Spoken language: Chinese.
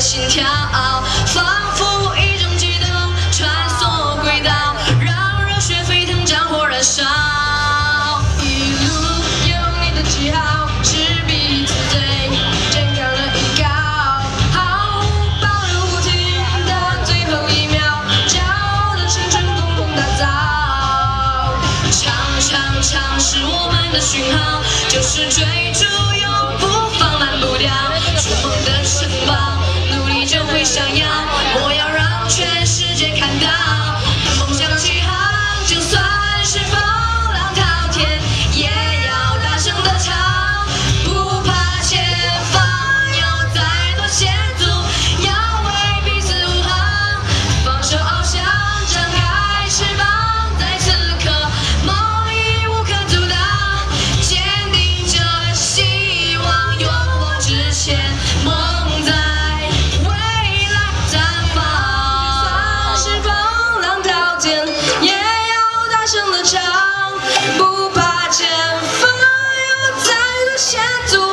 心跳，仿佛一种悸动穿梭轨道，让热血沸腾，战火燃烧。一路有你的记号，是彼此最健康的依靠，毫无保留不停的最后一秒，骄傲的青春共同打造。唱唱唱是我们的讯号，就是追逐永不放慢步调，筑梦的城堡，努力就会闪耀。我要让全世界看到，梦想起航，就算是风浪滔天，也要大声的唱，不怕前方有再多险阻，要为彼此护航，放手翱翔，张开翅膀，在此刻梦已无可阻挡，坚定着希望永落之前，梦在未来绽放。就算是风浪滔天，也要大声的唱，不怕前方有再多险阻。